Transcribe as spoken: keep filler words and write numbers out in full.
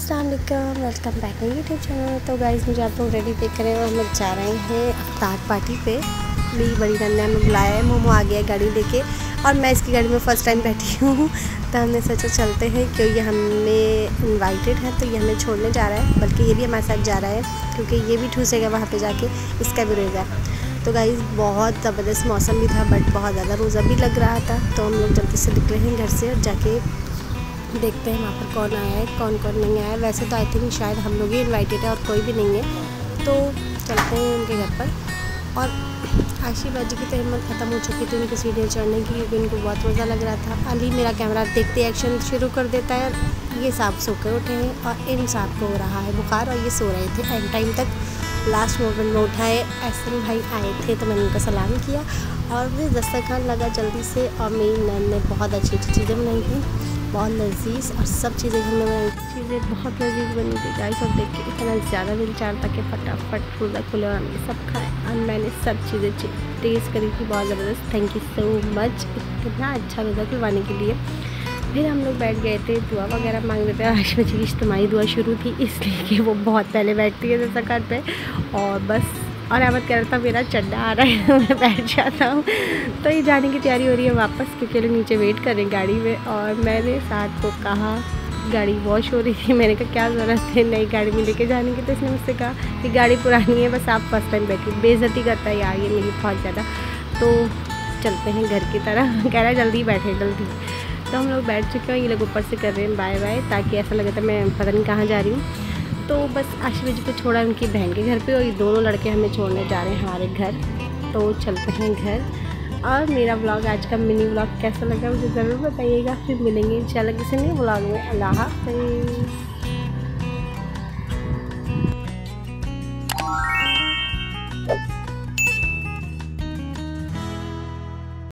अस्सलाम वालेकुम, welcome back my YouTube channel. तो गाइस मुझे आप लोग रेडी देख रहे हो, हम लोग जा रहे हैं अफ्तार पार्टी पे। मेरी बड़ी नन्ना ने हमें बुलाया है, मोमो आ गया गाड़ी लेके और मैं इसकी गाड़ी में फ़र्स्ट टाइम बैठी हूँ। तो हमने सोचा चलते हैं क्योंकि ये हमें इनवाइटेड है, तो ये हमें छोड़ने जा रहा है, बल्कि ये भी हमारे साथ जा रहा है क्योंकि ये भी ठूसेगा वहाँ पर जाके, इसका भी रोज़ा। तो गाइस बहुत ज़बरदस्त मौसम भी था, बट बहुत ज़्यादा रोज़ा भी लग रहा था। तो हम लोग जल्दी से निकले हैं घर से और जाके देखते हैं वहाँ पर कौन आया है, कौन कौन नहीं आया है। वैसे तो आई थिंक शायद हम लोग ही इनवाइटेड है और कोई भी नहीं है। तो चलते हैं उनके घर पर। और आशीर्वाद जी की तो हिम्मत ख़त्म हो चुकी थी उनकी सीढ़ियाँ चढ़ने की, क्योंकि उनको बहुत मज़ा लग रहा था। अली मेरा कैमरा देखते एक्शन शुरू कर देता है। ये साहब सो कर उठे हैं और इन साहब को हो रहा है बुखार और ये सो रहे थे एंड टाइम तक। लास्ट मोमेंट में उठाए, एहसन भाई आए थे तो मैंने उनका सलाम किया और मुझे दस्तरखान लगा जल्दी से। और मेरी नैन ने बहुत अच्छी अच्छी चीज़ें बनाई थी, बहुत लजीज, और सब चीज़ें घर में बनाई चीज़ें बहुत लजीज बनी थी गाइस। और देख के इतना ज़्यादा दिल चाहता कि फटाफट रोज़ा खुले और हमने सब खाए और मैंने सब चीज़ें टेस्ट करी थी, बहुत ज़बरदस्त। थैंक यू सो मच इतना अच्छा रोज़ा खुलवाने के लिए। फिर हम लोग बैठ गए थे, दुआ वगैरह मांग रहे थे। आज बच्ची की इज्तिमाई दुआ शुरू थी, इसलिए कि वो बहुत पहले बैठती है ज़कात पे। और बस और अहमद कह रहा था मेरा चड्डा आ रहा है मैं बैठ जाता हूँ। तो ये जाने की तैयारी हो रही है वापस, क्योंकि लोग नीचे वेट कर रहे हैं गाड़ी में। और मैंने साथ को कहा, गाड़ी वॉश हो रही थी, मैंने कहा क्या ज़रूरत है नई गाड़ी में लेके जाने की। तो इसने मुझसे कहा कि गाड़ी पुरानी है, बस आप फर्स्ट टाइम बैठी। बेइज्जती करता है यार ये मेरी बहुत ज़्यादा। तो चलते हैं घर की तरह, कह रहा है जल्दी बैठे जल्दी। तो हम लोग बैठ चुके हैं, ये लोग ऊपर से कर रहे हैं बाय बाय, ताकि ऐसा लगे था मैं पता नहीं कहाँ जा रही हूँ। तो बस आशीर्वाद जी को छोड़ा उनकी बहन के घर पे, और ये दोनों लड़के हमें छोड़ने जा रहे हैं हमारे घर। तो चलते हैं घर। और मेरा व्लॉग आज का मिनी व्लॉग कैसा लगा मुझे ज़रूर बताइएगा। फिर मिलेंगे इंशाल्लाह किसी नए व्लॉग में। अल्लाह हाफ़िज़।